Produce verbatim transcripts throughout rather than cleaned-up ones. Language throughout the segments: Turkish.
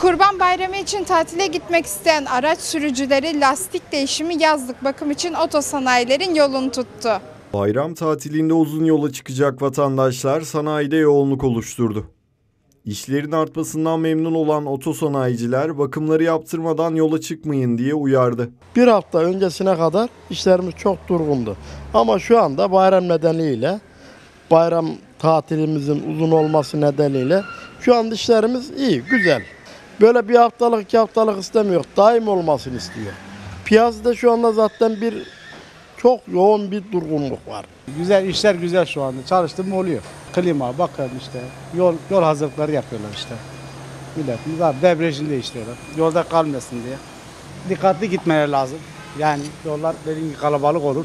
Kurban Bayramı için tatile gitmek isteyen araç sürücüleri lastik değişimi yazlık bakım için otosanayilerin yolunu tuttu. Bayram tatilinde uzun yola çıkacak vatandaşlar sanayide yoğunluk oluşturdu. İşlerin artmasından memnun olan otosanayiciler bakımları yaptırmadan yola çıkmayın diye uyardı. Bir hafta öncesine kadar işlerimiz çok durgundu. Ama şu anda bayram nedeniyle, bayram tatilimizin uzun olması nedeniyle şu anda işlerimiz iyi, güzel. Böyle bir haftalık, iki haftalık istemiyor, daim olmasını istiyor. Piyasada şu anda zaten bir çok yoğun bir durgunluk var. Güzel işler güzel şu anda. Çalıştım mı oluyor. Klima, bakın işte yol yol hazırlıkları yapıyorlar işte. Milletimiz var. Debriyajını değiştiriyorlar. Yolda kalmasın diye. Dikkatli gitmeleri lazım. Yani yollar dediğim gibi kalabalık olur.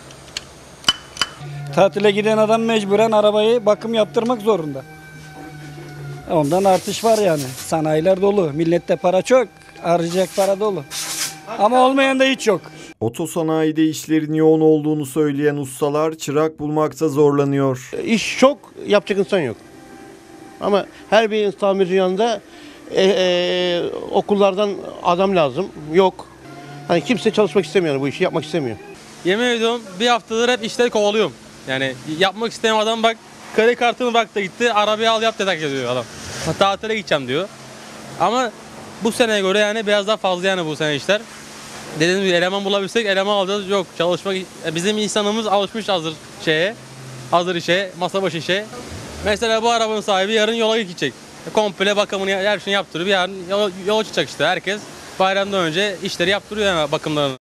Tatile giden adam mecburen arabayı bakım yaptırmak zorunda. Ondan artış var yani. Sanayiler dolu. Millette para çok. Harcayacak para dolu. Ama olmayan da hiç yok. Otosanayide işlerin yoğun olduğunu söyleyen ustalar çırak bulmakta zorlanıyor. İş çok, yapacak insan yok. Ama her bir tamirci yanında e, e, okullardan adam lazım. Yok. Hani kimse çalışmak istemiyor, bu işi yapmak istemiyor. Yemin ediyorum bir haftadır hep işleri kovalıyorum. Yani yapmak isteyen adam bak kredi kartını bak da gitti arabayı al yap dedik diyor adam. Tatile gideceğim diyor. Ama bu seneye göre yani biraz daha fazla yani bu sene işler. Dediğimiz gibi eleman bulabilsek eleman alacağız. Yok çalışmak bizim insanımız alışmış hazır şeye. Hazır işe, masa başı işe. Mesela bu arabanın sahibi yarın yola gidecek. Komple bakımını her şeyini yaptırıyor. Yarın yola, yola çıkacak işte. Herkes bayramdan önce işleri yaptırıyor yani bakımlarını.